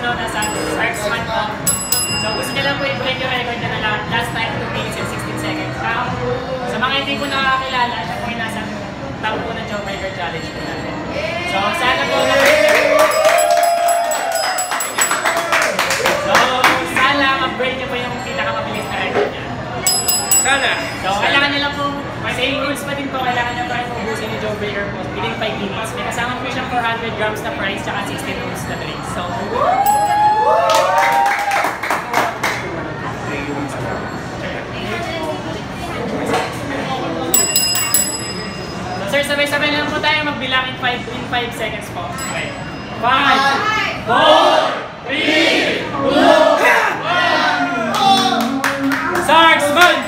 known as Sarksman po. So gusto niya lang po i-break yung record niya na last time 2 minutes and 16 seconds. Sa mga hindi po nakakakilala, siya po yung nasa top po ng Jawbreaker Challenge po natin. So sana po ma-break niya po yung pinakamabilis na record niya. Sana! So kailangan niya lang po, same rules pa din po, kailangan niya pa rin po ubusin yung Jawbreaker po within 5 minutes. May kasama po siyang 400 grams na fries tsaka 16 ounces na drinks. So, sir, sabay-sabay lang po tayo magbilang in 5 seconds po. Okay. 5, 4, 3, 2, 1! Sarksman!